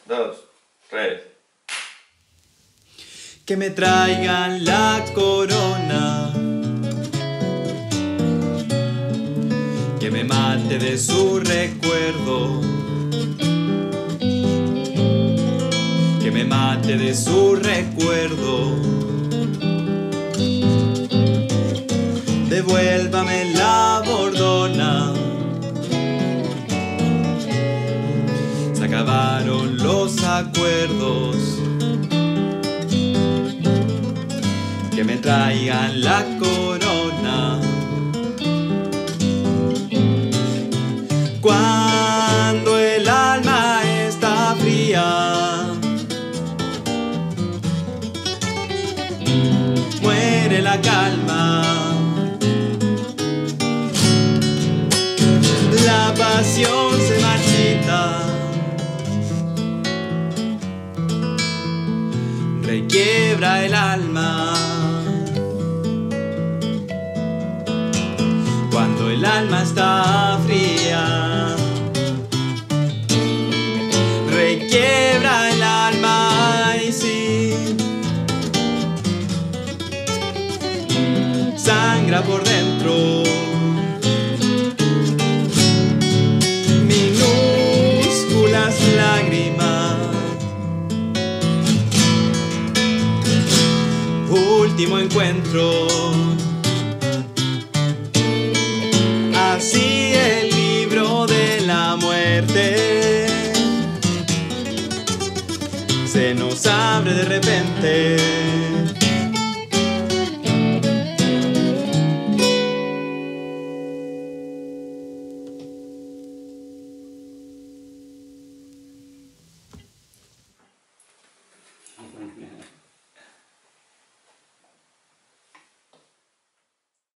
2, 3. Que me traigan la corona, que me mate de su recuerdo, que me mate de su recuerdo. Devuélvame la bordona. Se acabaron los acuerdos. Que me traigan la corona. Cuando el alma está fría, muere la calma. La pasión se marchita, requiebra el alma. Cuando el alma está fría, requiebra el alma. Y sí, sangra por dentro. Minúsculas lágrimas. Último encuentro. Así el libro de la muerte se nos abre de repente.